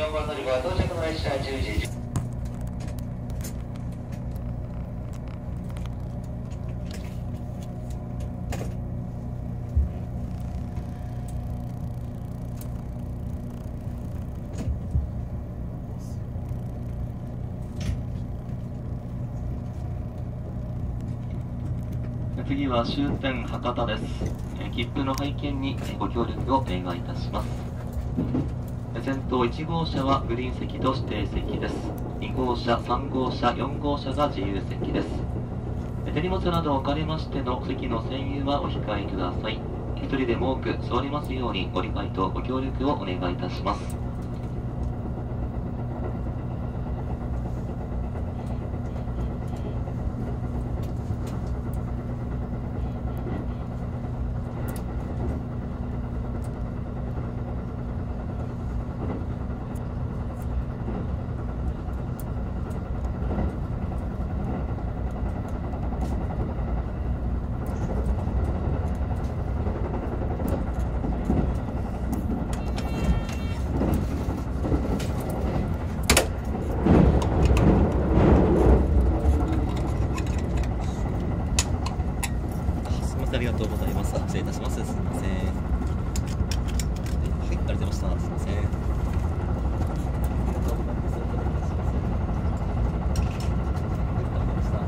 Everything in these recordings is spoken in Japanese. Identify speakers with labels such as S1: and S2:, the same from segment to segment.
S1: 4番乗り場到着の列車10時10分。
S2: 次は終点博多です。切符の拝見にご協力をお願いいたします。先頭1号車はグリーン席と指定席です。2号車、3号車、4号車が自由席です。手荷物など置かれましての席の占有はお控えください。一人でも多く座りますようにご理解とご協力をお願いいたします。ありがとうございます。失礼いたします。すみません。はい、ありがとうございました。すみません。ありがとうございます。失礼いたします。はい、ありがとうございました。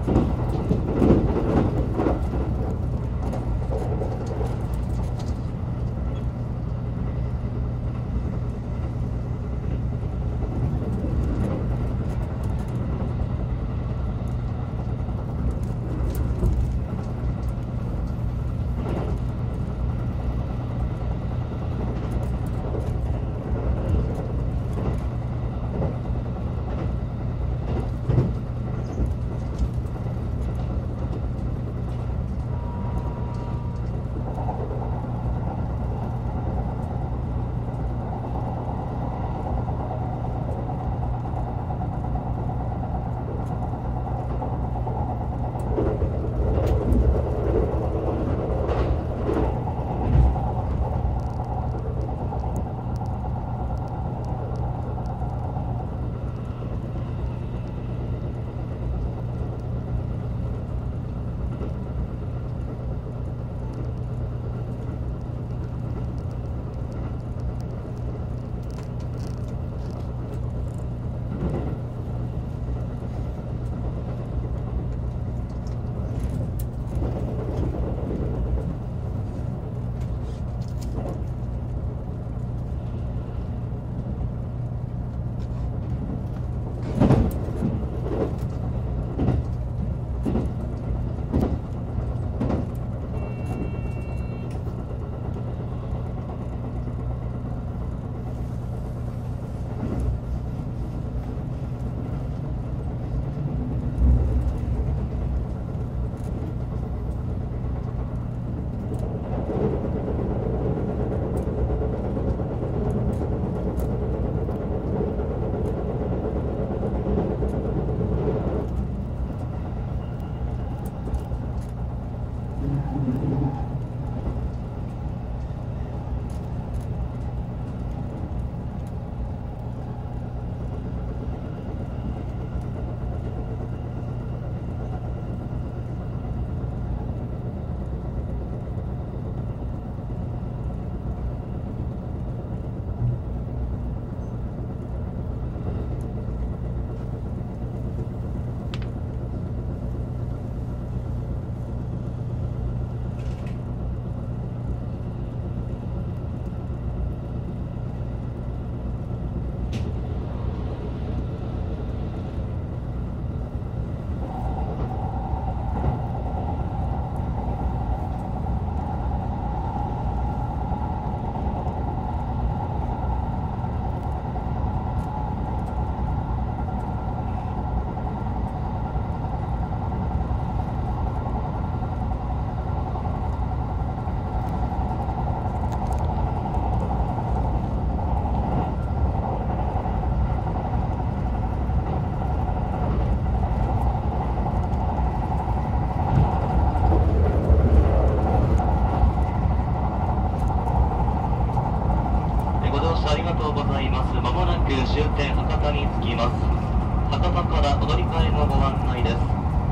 S2: 終点博多に着きます。博多からお乗り換えのご案内です。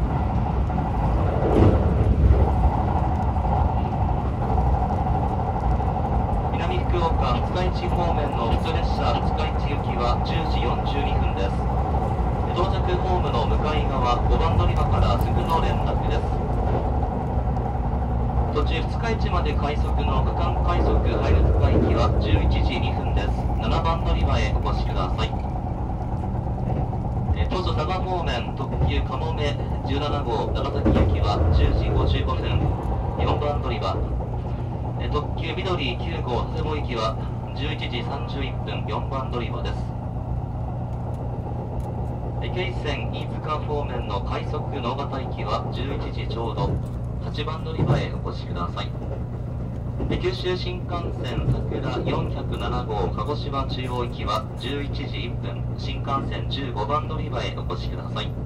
S2: 南福岡廿日市方面の普通列車廿日市行きは10時42分です。到着ホームの向かい側5番乗り場からすぐの連絡です。途中廿日市まで快速の区間快速入る深行きは11時2分です。7番乗り場へお越しください。当初佐賀方面特急かもめ17号長崎行きは10時55分4番乗り場、特急緑9号佐世保行きは11時31分4番乗り場です。京線飯塚方面の快速直方行きは11時ちょうど8番乗り場へお越しください。九州新幹線桜407号鹿児島中央行きは11時1分新幹線15番乗り場へお越しください。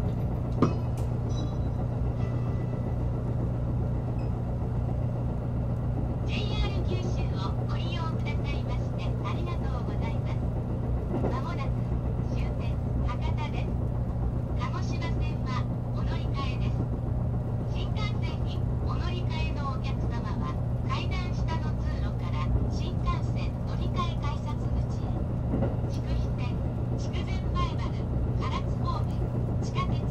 S3: 筑前前丸唐津方面地下鉄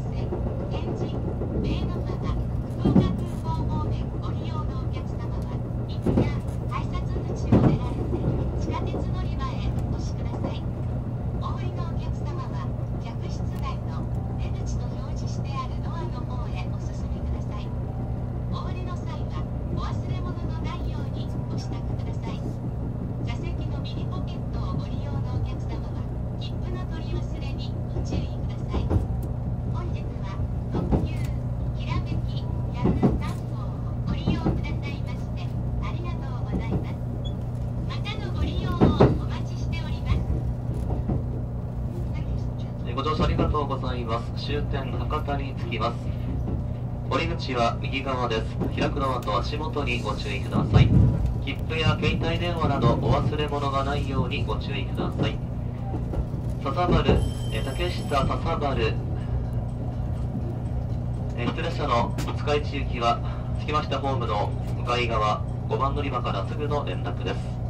S2: います。終点博多に着きます。降り口は右側です。開くドアと足元にご注意ください。切符や携帯電話などお忘れ物がないようにご注意ください。笹原、竹下笹原、出列車の五日市行きは着きましたホームの向かい側5番乗り場からすぐの連絡です。